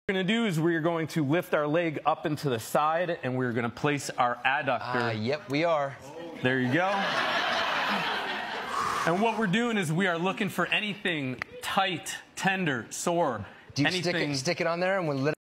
What we're going to do is we're going to lift our leg up into the side, and we're going to place our adductor. Yep, we are. There you go. And what we're doing is we are looking for anything tight, tender, sore. Do you stick it on there and when